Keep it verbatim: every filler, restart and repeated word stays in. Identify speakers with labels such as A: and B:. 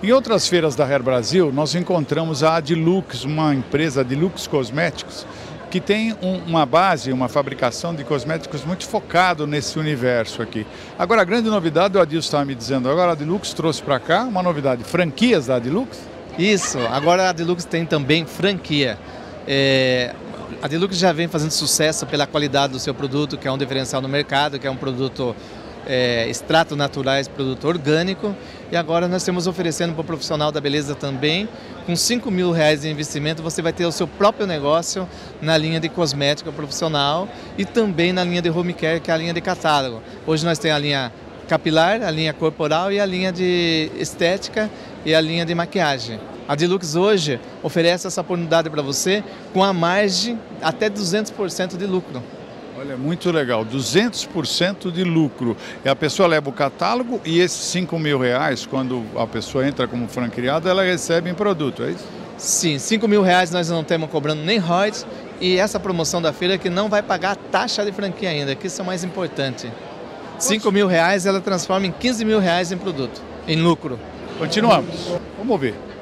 A: Em outras feiras da Hair Brasil, nós encontramos a Adilux, uma empresa, Adilux Cosméticos, que tem um, uma base, uma fabricação de cosméticos muito focado nesse universo aqui. Agora, a grande novidade, o Adilson estava me dizendo, agora a Adilux trouxe para cá uma novidade, franquias da Adilux?
B: Isso, agora a Adilux tem também franquia. É, a Adilux já vem fazendo sucesso pela qualidade do seu produto, que é um diferencial no mercado, que é um produto é, extrato naturais, produto orgânico. E agora nós estamos oferecendo para o profissional da beleza também, com cinco mil reais de investimento, você vai ter o seu próprio negócio na linha de cosmética profissional e também na linha de home care, que é a linha de catálogo. Hoje nós temos a linha capilar, a linha corporal e a linha de estética e a linha de maquiagem. A Adilux hoje oferece essa oportunidade para você com a margem até duzentos por cento de lucro.
A: Olha, muito legal, duzentos por cento de lucro. E a pessoa leva o catálogo e esses cinco mil reais, quando a pessoa entra como franqueada, ela recebe em produto, é isso?
B: Sim, cinco mil reais nós não estamos cobrando nem royalties e essa promoção da feira que não vai pagar a taxa de franquia ainda, que isso é o mais importante. cinco mil reais ela transforma em quinze mil reais em produto, em lucro.
A: Continuamos, vamos ver.